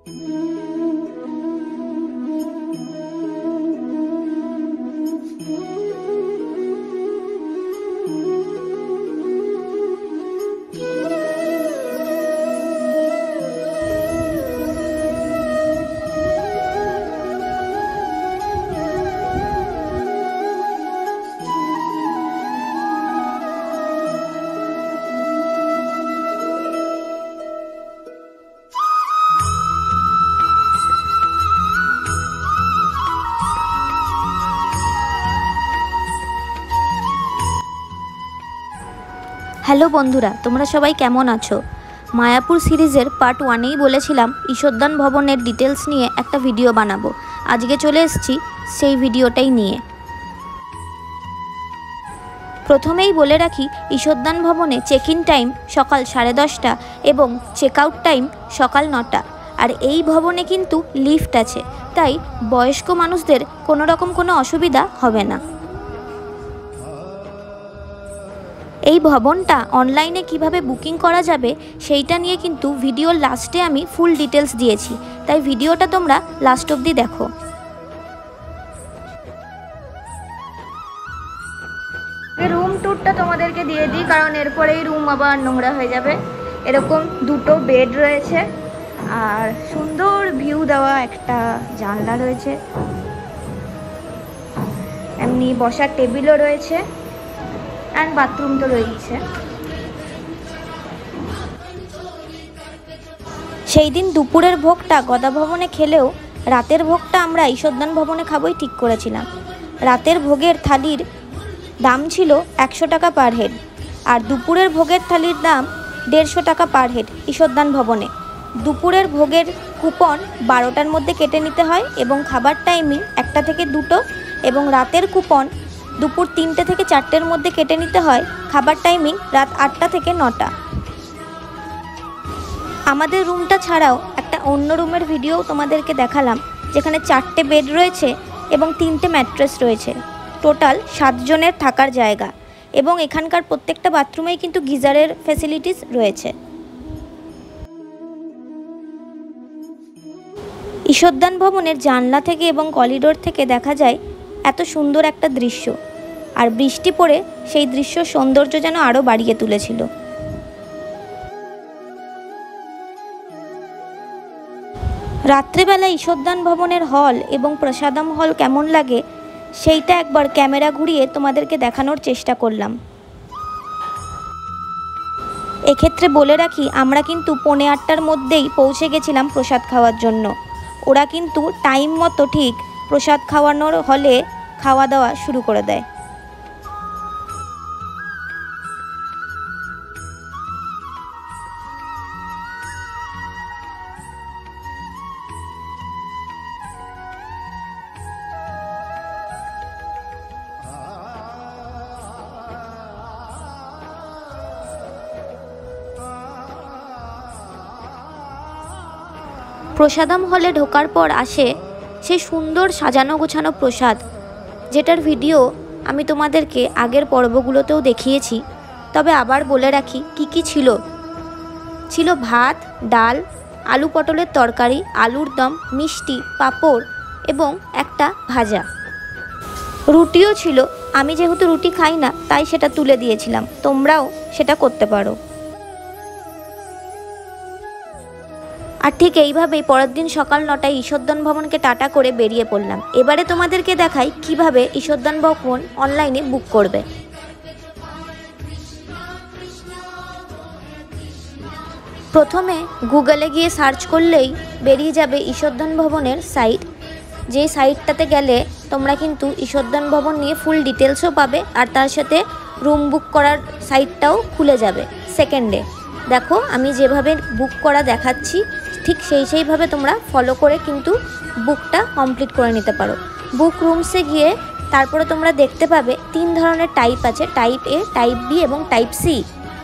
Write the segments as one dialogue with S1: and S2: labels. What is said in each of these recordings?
S1: Hello বন্ধুরা, তোমরা সবাই কেমন আছো? মায়াপুর সিরিজের পার্ট 1-এই বলেছিলাম ঈশ্বরদান ভবনের ডিটেলস নিয়ে একটা ভিডিও বানাবো। আজকে চলে এসেছি সেই ভিডিওটাই নিয়ে। প্রথমেই বলে রাখি, ঈশ্বরদান ভবনে চেক ইন টাইম সকাল 10:30 এবং চেক আউট টাইম সকাল 9টা। আর এই ভবনে কিন্তু লিফট আছে, তাই বয়স্ক মানুষদের কোনো রকম কোনো অসুবিধা হবে না। এই ভবনটা অনলাইনে কিভাবে বুকিং করা যাবে সেইটা নিয়ে কিন্তু ভিডিওর লাস্টে আমি ফুল ডিটেলস দিয়েছি, তাই ভিডিওটা তোমরা লাস্ট অবধি দেখো। রুম ট্যুরটা তোমাদেরকে দিয়ে দিই, কারণ এরপরেই রুম আবার নোংরা হয়ে যাবে। এরকম দুটো বেড রয়েছে আর সুন্দর ভিউ দেওয়া একটা জানলা রয়েছে, এমনি বসার টেবিলও রয়েছে, অ্যান্ড বাথরুম তো রয়েছে। সেই দিন দুপুরের ভোগটা গদা ভবনে খেলেও রাতের ভোগটা আমরা ঈশ্বরদান ভবনে খাবোই ঠিক করেছিলাম। রাতের ভোগের থালির দাম ছিল 100 টাকা পার হেড, আর দুপুরের ভোগের থালির দাম 150 টাকা পার হেড ঈশ্বরদান ভবনে। দুপুরের ভোগের কুপন 12টার মধ্যে কেটে নিতে হয় এবং খাবার টাইমিং 1টা থেকে 2টো, এবং রাতের কুপন দুপুর 3টে থেকে 4টের মধ্যে কেটে নিতে হয়। খাবার টাইমিং রাত 8টা থেকে 9টা। আমাদের রুমটা ছাড়াও একটা অন্য রুমের ভিডিও তোমাদেরকে দেখালাম, যেখানে 4টে বেড রয়েছে এবং 3টে ম্যাট্রেস রয়েছে। টোটাল 7 জনের থাকার জায়গা, এবং এখানকার প্রত্যেকটা বাথরুমেই কিন্তু গিজারের ফ্যাসিলিটিস রয়েছে। ঈশ্বরদান ভবনের জানলা থেকে এবং করিডোর থেকে দেখা যায় এত সুন্দর একটা দৃশ্য, আর বৃষ্টি পড়ে সেই দৃশ্য সৌন্দর্য যেন আরও বাড়িয়ে তুলেছিল। রাত্রেবেলা ঈশ্বরদান ভবনের হল এবং প্রসাদম হল কেমন লাগে সেইটা একবার ক্যামেরা ঘুরিয়ে তোমাদেরকে দেখানোর চেষ্টা করলাম। এক্ষেত্রে বলে রাখি, আমরা কিন্তু 8:45টার মধ্যেই পৌঁছে গেছিলাম প্রসাদ খাওয়ার জন্য। ওরা কিন্তু টাইম মতো ঠিক প্রসাদ খাওয়ানোর হলে খাওয়া দাওয়া শুরু করে দেয়। প্রসাদম হলে ঢোকার পর আসে সেই সুন্দর সাজানো গোছানো প্রসাদ, যেটার ভিডিও আমি তোমাদেরকে আগের পর্বগুলোতেও দেখিয়েছি। তবে আবার বলে রাখি কি কি ছিল। ছিল ভাত, ডাল, আলু পটলের তরকারি, আলুর দম, মিষ্টি, পাঁপড় এবং একটা ভাজা। রুটিও ছিল। আমি যেহেতু রুটি খাই না তাই সেটা তুলে দিয়েছিলাম, তোমরাও সেটা করতে পারো। আর ঠিক এইভাবেই পরের দিন সকাল 9টায় ঈশ্বরদান ভবনকে টাটা করে বেরিয়ে পড়লাম। এবারে তোমাদেরকে দেখাই কিভাবে ঈশ্বরদান ভবন অনলাইনে বুক করবে। প্রথমে গুগলে গিয়ে সার্চ করলেই বেরিয়ে যাবে ঈশ্বরদান ভবনের সাইট, যেই সাইটটাতে গেলে তোমরা কিন্তু ঈশ্বরদান ভবন নিয়ে ফুল ডিটেলসও পাবে, আর তার সাথে রুম বুক করার সাইটটাও খুলে যাবে সেকেন্ডে। দেখো আমি যেভাবে বুক করা দেখাচ্ছি ঠিক সেইভাবে তোমরা ফলো করে কিন্তু বুকটা কমপ্লিট করে নিতে পারো। বুক রুমসে গিয়ে তারপরে তোমরা দেখতে পাবে 3 ধরনের টাইপ আছে, টাইপ এ, টাইপ বি এবং টাইপ সি।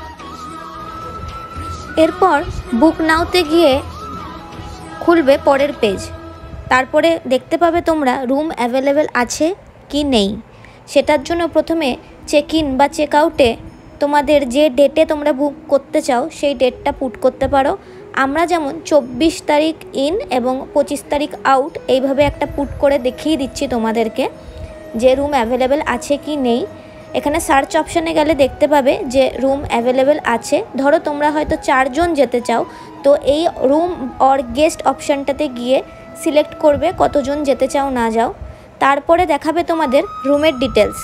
S1: এরপর বুক নাওতে গিয়ে খুলবে পরের পেজ, তারপরে দেখতে পাবে তোমরা রুম অ্যাভেলেবেল আছে কি নেই। সেটার জন্য প্রথমে চেক ইন বা চেক আউটে তোমাদের যে ডেটে তোমরা বুক করতে চাও সেই ডেটটা পুট করতে পারো, আমরা যেমন 24 তারিখ ইন এবং 25 তারিখ আউট এইভাবে একটা পুট করে দেখিয়ে দিচ্ছি তোমাদেরকে যে রুম অ্যাভেলেবেল আছে কি নেই। এখানে সার্চ অপশানে গেলে দেখতে পাবে যে রুম অ্যাভেলেবেল আছে। ধরো তোমরা হয়তো 4 জন যেতে চাও, তো এই রুম অর গেস্ট অপশানটাতে গিয়ে সিলেক্ট করবে কতজন যেতে চাও না যাও। তারপরে দেখাবে তোমাদের রুমের ডিটেলস।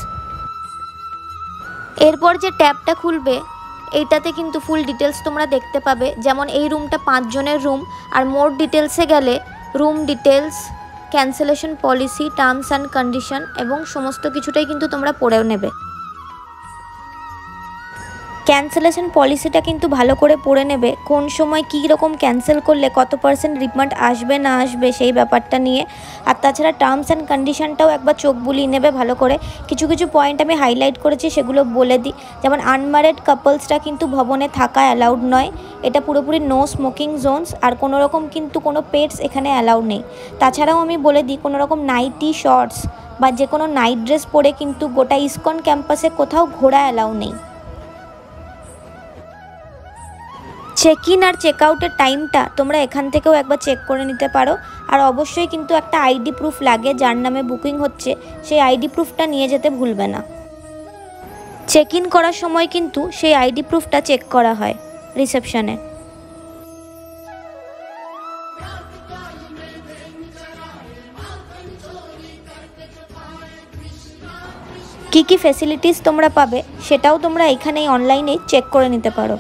S1: এরপর যে ট্যাবটা খুলবে এইটাতে কিন্তু ফুল ডিটেলস তোমরা দেখতে পাবে। যেমন এই রুমটা 5 জনের রুম, আর মোর ডিটেলসে গেলে room details, cancellation policy, terms and condition এবং সমস্ত কিছুটাই কিন্তু তোমরা পড়েও নেবে। ক্যান্সেলেশন পলিসিটা কিন্তু ভালো করে পড়ে নেবে, কোন সময় কী রকম ক্যান্সেল করলে কত % রিফান্ড আসবে না আসবে সেই ব্যাপারটা নিয়ে। আর তাছাড়া টার্মস অ্যান্ড কন্ডিশনটাও একবার চোখ বুলিয়ে নেবে ভালো করে। কিছু কিছু পয়েন্ট আমি হাইলাইট করেছি, সেগুলো বলে দিই। যেমন আনম্যারিড কাপলসরা কিন্তু ভবনে থাকা অ্যালাউড নয়, এটা পুরোপুরি নো স্মোকিং জোনস, আর কোনো রকম কিন্তু কোনো পেটস এখানে অ্যালাউড নেই। তাছাড়াও আমি বলে দিই কোনো রকম নাইটি, শর্টস বা যে কোনো নাইট ড্রেস পরে কিন্তু গোটা ইসকন ক্যাম্পাসে কোথাও ঘোরা অ্যালাউ নেই। চেক ইন আর চেক আউটের টাইমটা তোমরা এখান থেকেও একবার চেক করে নিতে পারো। আর অবশ্যই কিন্তু একটা আইডি প্রুফ লাগে, যার নামে বুকিং হচ্ছে সেই আইডি প্রুফটা নিয়ে যেতে ভুলবে না। চেক ইন করার সময় কিন্তু সেই আইডি প্রুফটা চেক করা হয় রিসেপশনে। কী কী ফ্যাসিলিটিস তোমরা পাবে সেটাও তোমরা এখানেই অনলাইনেই চেক করে নিতে পারো।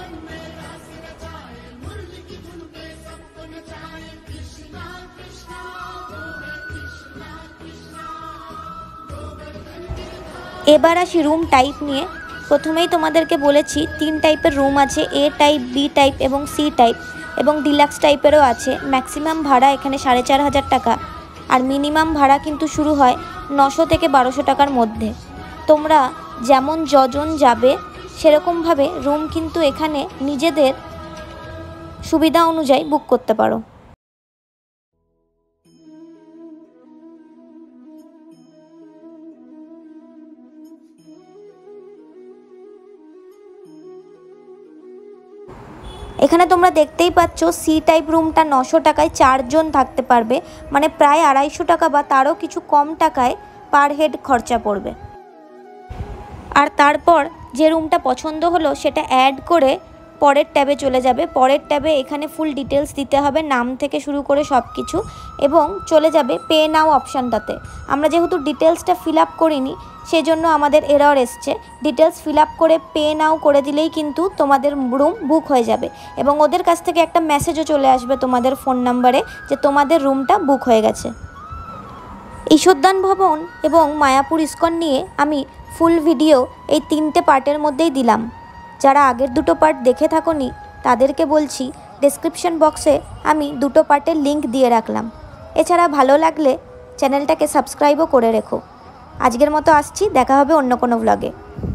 S1: এবার আসি রুম টাইপ নিয়ে। প্রথমেই তোমাদেরকে বলেছি 3 টাইপের রুম আছে, এ টাইপ, বি টাইপ এবং সি টাইপ, এবং ডিলাক্স টাইপেরও আছে। ম্যাক্সিমাম ভাড়া এখানে 4,500 টাকা, আর মিনিমাম ভাড়া কিন্তু শুরু হয় 900 থেকে 1200 টাকার মধ্যে। তোমরা যেমন যজন যাবে সেরকমভাবে রুম কিন্তু এখানে নিজেদের সুবিধা অনুযায়ী বুক করতে পারো। এখানে তোমরা দেখতেই পাচ্ছ সি টাইপ রুমটা 900 টাকায় 4 জন থাকতে পারবে, মানে প্রায় 250 টাকা বা তারও কিছু কম টাকায় পার হেড খরচা পড়বে। আর তারপর যে রুমটা পছন্দ হলো সেটা অ্যাড করে পরের ট্যাবে চলে যাবে। পরের ট্যাবে এখানে ফুল ডিটেলস দিতে হবে, নাম থেকে শুরু করে সব কিছু, এবং চলে যাবে পে নাও অপশানটাতে। আমরা যেহেতু ডিটেলসটা ফিল আপ করিনি সেই জন্য আমাদের এরর এসছে। ডিটেলস ফিল আপ করে পে নাও করে দিলেই কিন্তু তোমাদের রুম বুক হয়ে যাবে, এবং ওদের কাছ থেকে একটা মেসেজও চলে আসবে তোমাদের ফোন নাম্বারে যে তোমাদের রুমটা বুক হয়ে গেছে। ঈশ্বরদান ভবন এবং মায়াপুর ইসকন নিয়ে আমি ফুল ভিডিও এই 3টে পার্টের মধ্যেই দিলাম। যারা আগের 2টো পার্ট দেখে থাকোনি তাদেরকে বলছি ডেসক্রিপশন বক্সে আমি 2টো পার্টের লিঙ্ক দিয়ে রাখলাম। এছাড়া ভালো লাগলে চ্যানেলটাকে সাবস্ক্রাইবও করে রেখো। আজকের মতো আসছি, দেখা হবে অন্য কোনো ব্লগে।